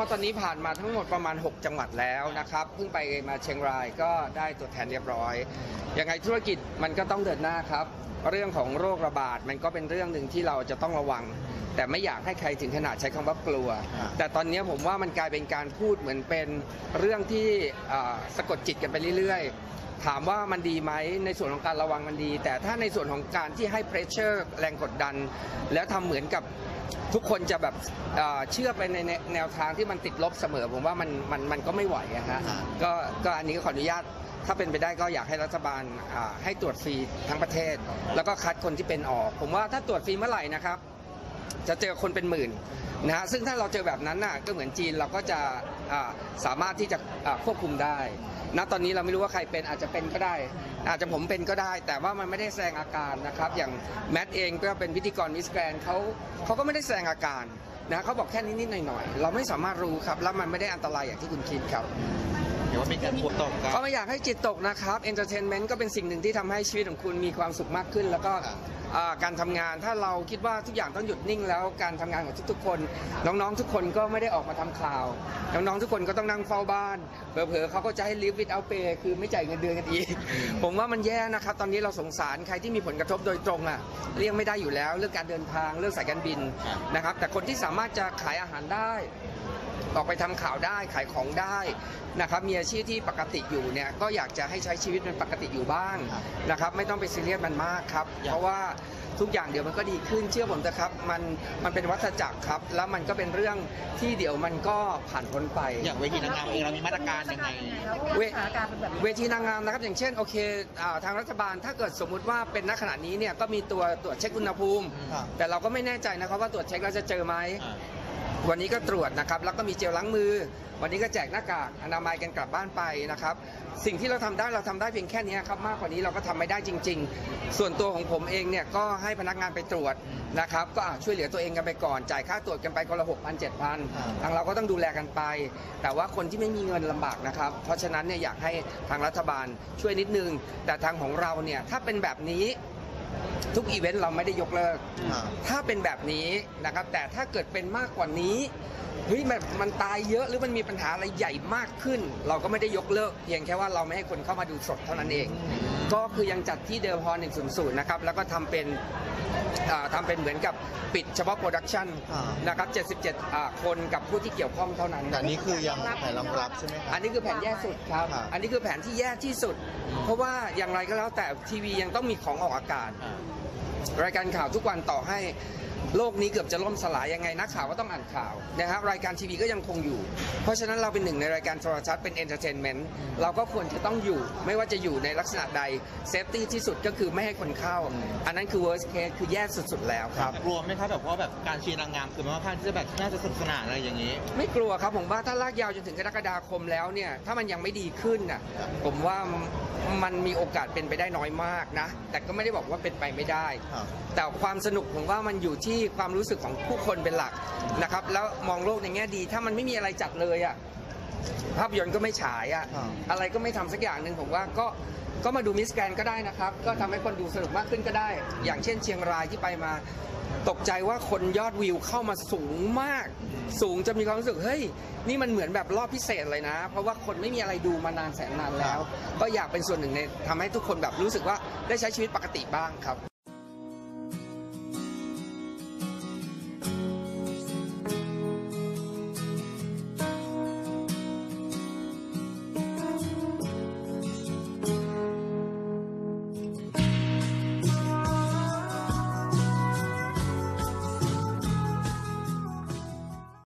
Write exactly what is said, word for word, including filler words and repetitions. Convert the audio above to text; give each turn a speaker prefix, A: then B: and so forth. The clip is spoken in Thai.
A: ราะตอนนี้ผ่านมาทั้งหมดประมาณหกจังหวัดแล้วนะครับเพิ่งไปมาเชียงรายก็ได้ตัวแทนเรียบร้อยยังไงธุรกิจมันก็ต้องเดินหน้าครับเรื่องของโรคระบาดมันก็เป็นเรื่องหนึ่งที่เราจะต้องระวังแต่ไม่อยากให้ใครถึงขนาดใช้คำว่ากลัวแต่ตอนนี้ผมว่ามันกลายเป็นการพูดเหมือนเป็นเรื่องที่สะกดจิตกันไปเรื่อยๆถามว่ามันดีไหมในส่วนของการระวังมันดีแต่ถ้าในส่วนของการที่ให้เพรสเชอร์แรงกดดันแล้วทำเหมือนกับทุกคนจะแบบเชื่อไปในแนวทางที่มันติดลบเสมอผมว่ามันมันมันก็ไม่ไหวอะฮะก็ก็อันนี้ก็ขออนุญาตถ้าเป็นไปได้ก็อยากให้รัฐบาลให้ตรวจฟรีทั้งประเทศแล้วก็คัดคนที่เป็นออกผมว่าถ้าตรวจฟรีเมื่อไหร่นะครับจะเจอคนเป็นหมื่นนะฮะซึ่งถ้าเราเจอแบบนั้นน่ะก็เหมือนจีนเราก็จะสามารถที่จะควบคุมได้ณตอนนี้เราไม่รู้ว่าใครเป็นอาจจะเป็นก็ได้อาจจะผมเป็นก็ได้แต่ว่ามันไม่ได้แสดงอาการนะครับอย่างแมทเองก็เป็นพิธีกรมิสแกรนด์เขาเขาก็ไม่ได้แสดงอาการนะเขาบอกแค่นิดๆหน่อยๆเราไม่สามารถรู้ครับแล้วมันไม่ได้อันตรายอย่างที่คุณคิดครับ
B: เดี๋ยวว่ามีการพูดตก
A: ก็ไม่อยากให้จิตตกนะครับเอนเตอร์เทนเมนต์ก็เป็นสิ่งหนึ่งที่ทำให้ชีวิตของคุณมีความสุขมากขึ้นแล้วก็การทำงานถ้าเราคิดว่าทุกอย่างต้องหยุดนิ่งแล้วการทำงานของทุกๆคนน้องๆทุกคนก็ไม่ได้ออกมาทำข่าวน้องๆทุกคนก็ต้องนั่งเฝ้าบ้านเผลอๆเขาก็จะให้ live without pay คือไม่จ่ายเงินเดือนกันอีกผมว่ามันแย่นะครับตอนนี้เราสงสารใครที่มีผลกระทบโดยตรงอ่ะเลี่ยงไม่ได้อยู่แล้วเรื่องการเดินทางเรื่องสายการบินนะครับแต่คนที่สามารถจะขายอาหารได้ออกไปทำข่าวได้ขายของได้นะครับมีอาชีพที่ปกติอยู่เนี่ยก็อยากจะให้ใช้ชีวิตเป็นปกติอยู่บ้างนะครับไม่ต้องไปซีเรียสมันมากครับเพราะว่าทุกอย่างเดี๋ยวมันก็ดีขึ้นเชื่อผมนะครับมันมันเป็นวัฏจักรครับแล้วมันก็เป็นเรื่องที่เดี๋ยวมันก็ผ่านพ้นไป
B: อย่างเวทีนางงามเองเรามีมาตรการยังไง
A: เวทีนางงามนะครับอย่างเช่นโอเคทางรัฐบาลถ้าเกิดสมมุติว่าเป็นณขณะนี้เนี่ยก็มีตัวตรวจเช็คอุณหภูมิแต่เราก็ไม่แน่ใจนะครับว่าตรวจเช็คแล้วจะเจอไหมวันนี้ก็ตรวจนะครับแล้วก็มีเจลล้างมือวันนี้ก็แจกหน้ากากอนามัยกันกลับบ้านไปนะครับสิ่งที่เราทำได้เราทำได้เพียงแค่นี้ครับมากกว่านี้เราก็ทำไม่ได้จริงๆส่วนตัวของผมเองเนี่ยก็ให้พนักงานไปตรวจนะครับก็ช่วยเหลือตัวเองกันไปก่อนจ่ายค่าตรวจกันไปคนละหกพันเจ็ดพันทางเราก็ต้องดูแลกันไปแต่ว่าคนที่ไม่มีเงินลำบากนะครับเพราะฉะนั้นเนี่ยอยากให้ทางรัฐบาลช่วยนิดนึงแต่ทางของเราเนี่ยถ้าเป็นแบบนี้ทุกอีเวนต์เราไม่ได้ยกเลิกถ้าเป็นแบบนี้นะครับแต่ถ้าเกิดเป็นมากกว่านี้เฮ้ยมันมันตายเยอะหรือมันมีปัญหาอะไรใหญ่มากขึ้นเราก็ไม่ได้ยกเลิกเพียงแค่ว่าเราไม่ให้คนเข้ามาดูสดเท่านั้นเองก็คือยังจัดที่เดิมพอหนึ่งศูนย์ศูนย์นะครับแล้วก็ทำเป็นทำเป็นเหมือนกับปิดเฉพาะโปรดักชันนะครับเจ็ดสิบเจ็ดคนกับผู้ที่เกี่ยวข้องเท่านั้น
B: แต่นี่คือยังแผนรองรับใช่ไหม
A: อันนี้คือแผนแย่สุดครับอันนี้คือแผนที่แย่ที่สุดเพราะว่าอย่างไรก็แล้วแต่ทีวียังต้องมีของออกอากาศรายการข่าวทุกวันต่อให้โลกนี้เกือบจะล่มสลายยังไงนักข่าวก็ต้องอ่านข่าวนะครับรายการทีวีก็ยังคงอยู่เพราะฉะนั้นเราเป็นหนึ่งในรายการโทรทัศน์เป็นเอนเตอร์เทนเมนต์เราก็ควรจะต้องอยู่ไม่ว่าจะอยู่ในลักษณะใดเซฟตี้ที่สุดก็คือไม่ให้คนเข้าอันนั้นคือ worst case คือแย่สุดๆแล้วครับ
B: กลัวไหมครับแบบว่าแบบการเชียร์นางงามคือว่าภาคที่จะแบบน่าจะสนุกสนานอะไรอย่างนี้
A: ไม่กลัวครับผมว่าถ้าลากยาวจนถึงกรกฎาคมแล้วเนี่ยถ้ามันยังไม่ดีขึ้นน่ะผมว่ามันมีโอกาสเป็นไปได้น้อยมากนะแต่ก็ไม่ได้บอกว่าเป็นไปไม่ได้แต่ความสนุกผมว่ามันอยู่ที่ความรู้สึกของผู้คนเป็นหลักนะครับแล้วมองโลกในแง่ดีถ้ามันไม่มีอะไรจัดเลยอ่ะภาพยนตร์ก็ไม่ฉายอ่ะอะไรก็ไม่ทำสักอย่างหนึ่งผมว่าก็ก็มาดูมิสแกรนด์ก็ได้นะครับก็ทำให้คนดูสนุกมากขึ้นก็ได้อย่างเช่นเชียงรายที่ไปมาตกใจว่าคนยอดวิวเข้ามาสูงมากสูงจะมีความรู้สึกเฮ้ยนี่มันเหมือนแบบรอบพิเศษเลยนะเพราะว่าคนไม่มีอะไรดูมานานแสนนานแล้วก็อยากเป็นส่วนหนึ่งในทำให้ทุกคนแบบรู้สึกว่าได้ใช้ชีวิตปกติบ้างครับ